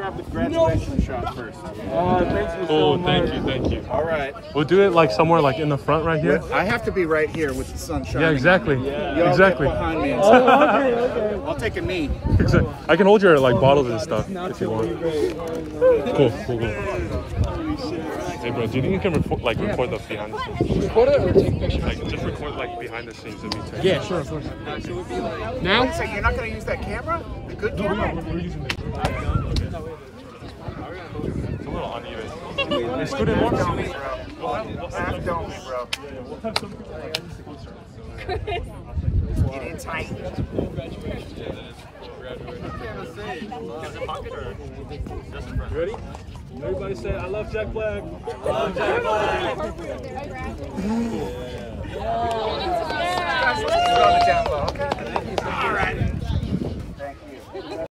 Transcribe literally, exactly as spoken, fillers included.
have the graduation shot first. Oh, thank you so Oh, much. thank you, thank you. All right. We'll do it like somewhere like in the front right here. I have to be right here with the sun shining. Yeah, exactly. Yeah. Y'all Exactly. get behind me. And Oh, okay, okay. I'll take a knee. Exactly. I can hold your like bottles and stuff if you want. Cool, cool, cool. Hey bro, do you think you can record, like record the behind the scenes? Record it or take pictures? Like just record like behind the scenes of me taking. Yeah, sure, of course. Now? So you're not going to use that camera? The good No, camera? no, we're using this. It's a little uneven. Hey, scoot in more. Don't me, bro. Half don't me, bro. Get in tight. You ready? Everybody say, I love Jack Black. I love Jack Black. Guys, let's throw it down low, okay? All right.